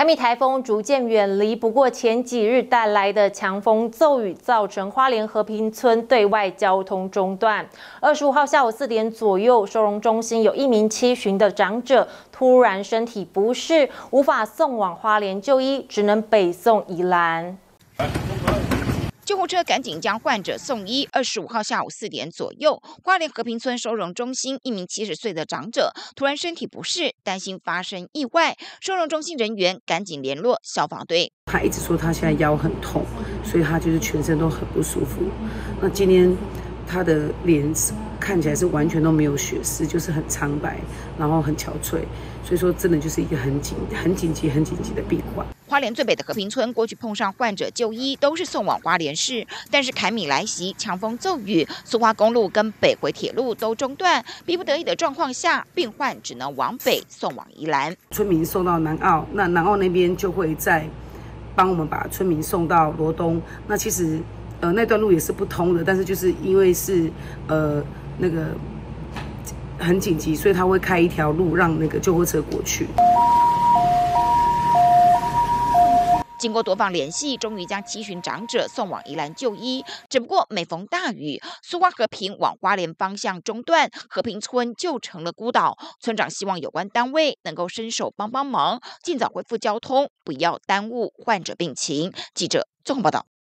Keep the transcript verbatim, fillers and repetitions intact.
凯米台风逐渐远离，不过前几日带来的强风骤雨，造成花莲和平村对外交通中断。二十五号下午四点左右，收容中心有一名七旬的长者突然身体不适，无法送往花莲就医，只能北送宜兰。 救护车赶紧将患者送医。二十五号下午四点左右，花莲和平村收容中心一名七十岁的长者突然身体不适，担心发生意外，收容中心人员赶紧联络消防队。 他一直说他现在腰很痛，所以他就是全身都很不舒服。那今天他的脸看起来是完全都没有血丝，就是很苍白，然后很憔悴，所以说真的就是一个很紧、很紧急、很紧急的病患。 花莲最北的和平村过去碰上患者就医都是送往花莲市，但是凯米来袭，强风骤雨，苏花公路跟北回铁路都中断，逼不得已的状况下，病患只能往北送往宜兰。 村民送到南澳，那南澳那边就会再帮我们把村民送到罗东。那其实呃那段路也是不通的，但是就是因为是呃那个很紧急，所以他会开一条路让那个救护车过去。 经过多方联系，终于将七旬长者送往宜兰就医。只不过每逢大雨，苏花和平往花莲方向中断，和平村就成了孤岛。村长希望有关单位能够伸手帮帮忙，尽早恢复交通，不要耽误患者病情。记者综合报道。